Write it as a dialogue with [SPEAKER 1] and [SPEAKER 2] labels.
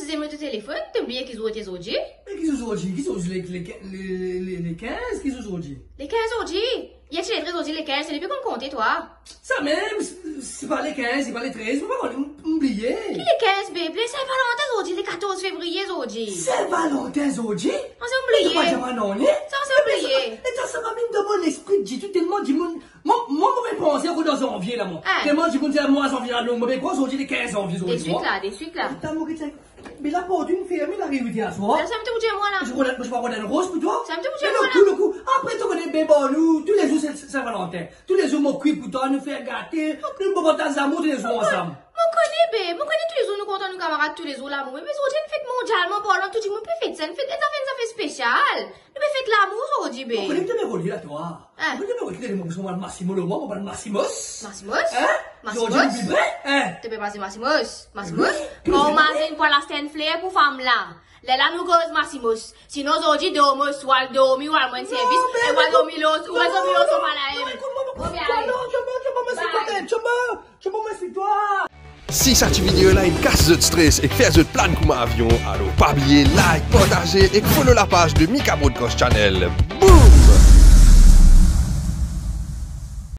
[SPEAKER 1] numéro de téléphone, t'as oublié qu'ils ont été aujourd'hui?
[SPEAKER 2] Mais qui sont aujourd'hui? Qui sont les 15? Qui sont aujourd'hui?
[SPEAKER 1] Les 15 aujourd'hui? Y a-t-il les 13 aujourd'hui, les 15? C'est depuis qu'on comptait, toi?
[SPEAKER 2] Ça même, c'est pas les 15, c'est pas les 13, on va oublier.
[SPEAKER 1] Qui les 15, bébé? Saint-Valentin aujourd'hui, les 14 février aujourd'hui.
[SPEAKER 2] Saint-Valentin aujourd'hui?
[SPEAKER 1] On s'est oublié.
[SPEAKER 2] C'est pas jamais non, hein?
[SPEAKER 1] Ça, on s'est oublié.
[SPEAKER 2] Et ça m'a mis dans mon esprit, dit tout tellement, dit mon, moi, je vais penser au dans janvier, là, moi.
[SPEAKER 1] Ah.
[SPEAKER 2] Tellement, dit, mon, c'est moi, janvier, là, mais quoi, aujourd'hui, les 15 janvier,
[SPEAKER 1] Des
[SPEAKER 2] aujourd'hui.
[SPEAKER 1] suites là.
[SPEAKER 2] T'as mon mais la porte d'une ferme, il arrive ici à soir.
[SPEAKER 1] Ça me te moi là.
[SPEAKER 2] Je vais pas une rose pour toi.
[SPEAKER 1] Ça me te
[SPEAKER 2] le coup. Après, tu connais bébé, nous, tous les jours, c'est Saint-Valentin. Tous les jours, mon cuit pour toi, nous faire gâter. Nous, pour porter amour tous les jours ensemble.
[SPEAKER 1] Mon connais, bébé. Mon connais tous les jours, nous comptons nos camarades tous les jours l'amour. Mais aujourd'hui, une fête mondialement parlant, tout le monde peut fêter ça. Une fête spéciale. Nous peut fêter l'amour aujourd'hui, bébé.
[SPEAKER 2] On connaît que tu m'as relié là, toi.
[SPEAKER 1] Hein?
[SPEAKER 2] On connaît que tu m'as relié là, Massimo, le moi, on parle Massimos.
[SPEAKER 1] Massimos?
[SPEAKER 2] Hein?
[SPEAKER 1] Massimos?
[SPEAKER 2] Hein?
[SPEAKER 1] Tu peux passer Massimos? Massimos? On m'azine pour la stand flair pour femme là. Là, nous cause Massimos. Sinon, aujourd'hui, dormir, soit dormir, ou à moins de service, et ou à dormir l'autre, ou à dormir l'autre, on va la
[SPEAKER 3] Si cette vidéo là une casse de stress et que fait de plan comme avion, alors pas oublier like, partager et follow la page de Mika Broadcast Channel. Boom!